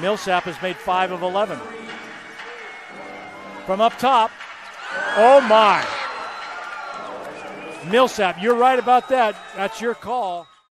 Millsap has made 5 of 11. From up top, oh my. Millsap, you're right about that. That's your call.